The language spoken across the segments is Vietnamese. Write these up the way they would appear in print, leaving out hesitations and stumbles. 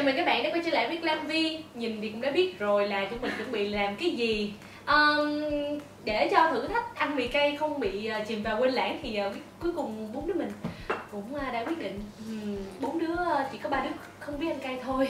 Chào mừng các bạn đã quay trở lại với Glam V. Nhìn thì cũng đã biết rồi là chúng mình chuẩn bị làm cái gì. Để cho thử thách ăn mì cay không bị chìm vào quên lãng thì cuối cùng bốn đứa mình cũng đã quyết định bốn đứa chỉ có 3 đứa không biết ăn cay thôi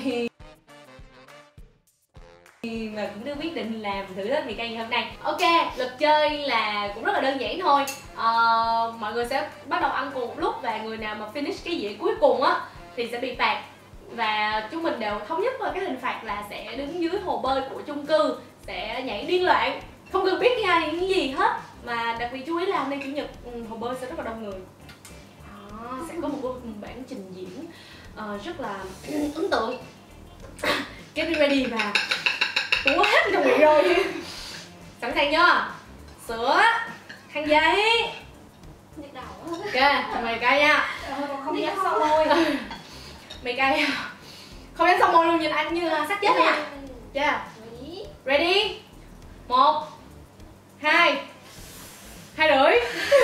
mà cũng đã quyết định làm thử thách mì cay ngày hôm nay. Ok, luật chơi là cũng rất là đơn giản thôi. Mọi người sẽ bắt đầu ăn cùng một lúc và người nào mà finish cái dĩa cuối cùng á thì sẽ bị phạt. Và chúng mình đều thống nhất là cái hình phạt là sẽ đứng dưới hồ bơi của chung cư, sẽ nhảy điên loạn, không cần biết cái gì hết. Mà đặc biệt chú ý là hôm nay chủ nhật hồ bơi sẽ rất là đông người. Sẽ có một bản trình diễn rất là ấn tượng. Get ready và túa hết trong miệng rồi. Sẵn sàng chưa? Sữa, khăn giấy. Nhức đầu. Ok, mày cay nha. Không dám xong thôi. Mày cay không dám xong môi luôn, nhìn anh như là sắp chết nha. Yeah. Ready? 1 2 2,5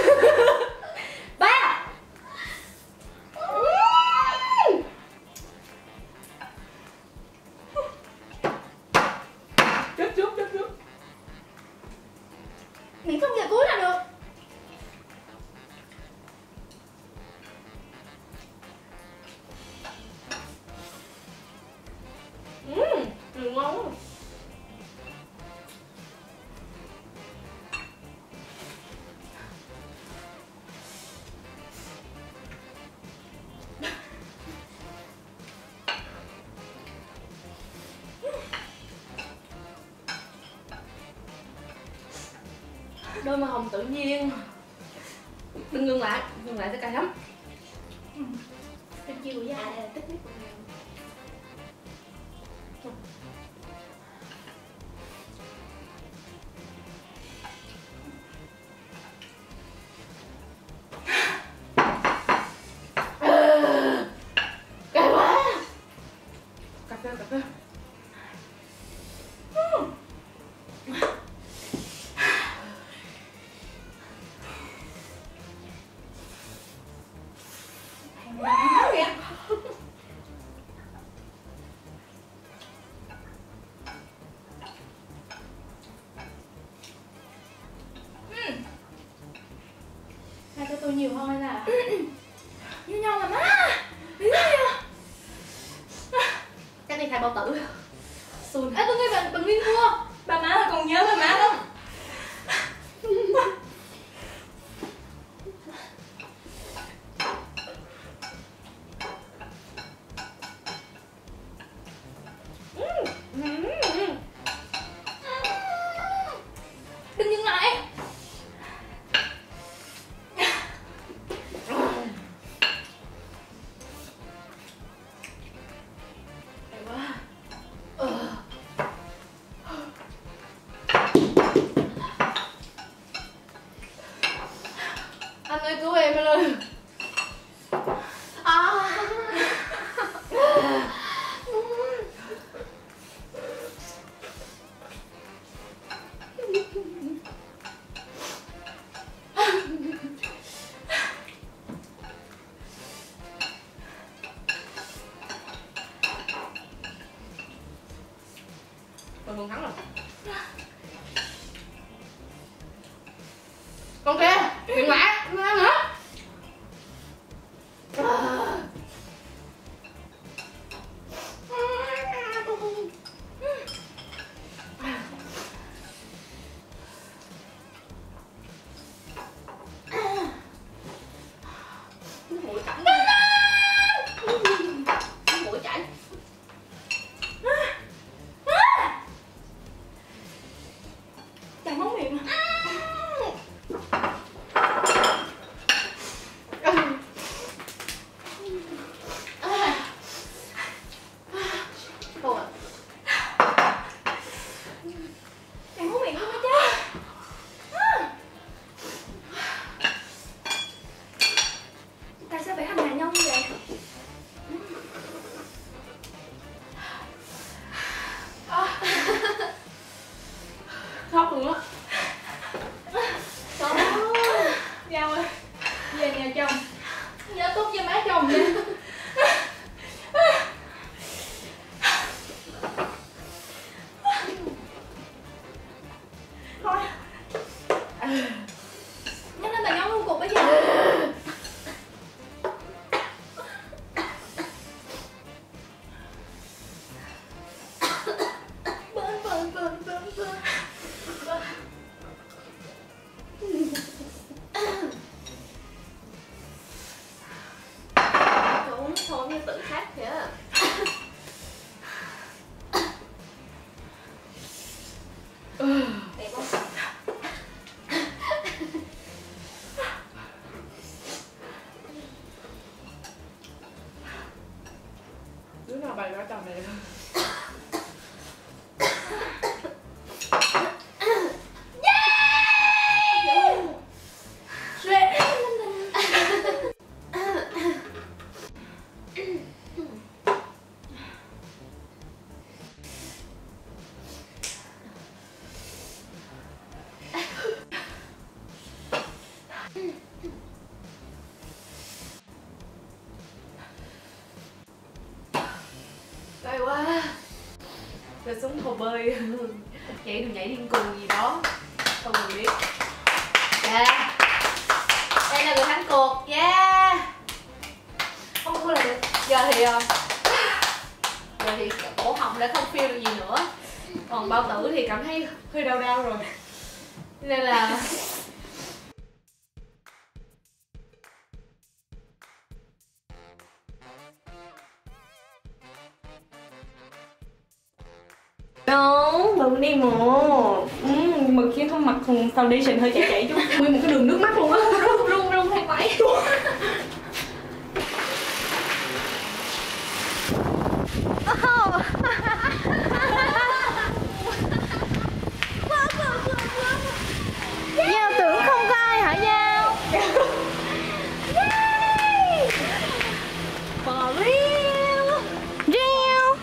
3. Chút Mình không giờ cúi là được. Ngon. Đôi màu hồng tự nhiên. Đừng ngừng lại sẽ cay lắm. Bên chiều với ai đây là tích mít của mình. Cay quá. Cà phê Hai cho tôi nhiều hơn hay là như nhau mà má. Lý do chắc đi thay bao tử. Xùn. tôi nghe bạn Nguyên mua. Bà má là còn nhớ bà má không? Đừng dừng lại. Cay quá. Anh ơi cứu em ơi. Mình mừng thắng rồi. Con kia, đừng mã, không ăn nữa. Nước mũi cắm. Nước mũi chảy. Chảy máu miệng. Cay quá. Rồi xuống hồ bơi nhảy đừng nhảy điên cuồng gì đó không mình biết. Yeah, đây là người thắng cuộc. Yeah, không có là được. Giờ thì cổ họng đã không feel được gì nữa, còn bao tử thì cảm thấy hơi đau đau rồi, nên là Đâu, đừng đi mà. Mà khi không mặc foundation hơi chảy chút. Nguyên một cái đường nước mắt luôn á. Run thay máy. Giao tưởng không có ai hả Giao? For real. Real.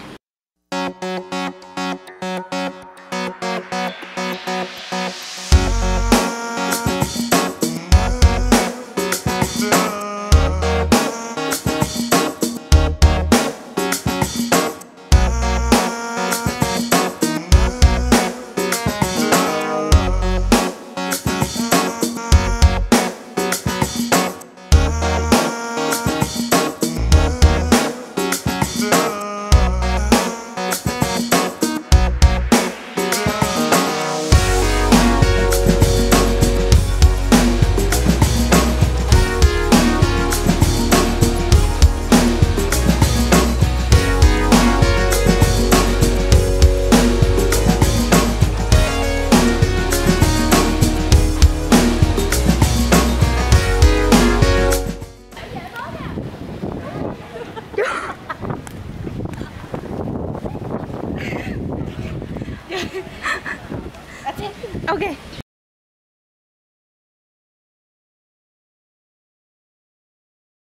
Okay.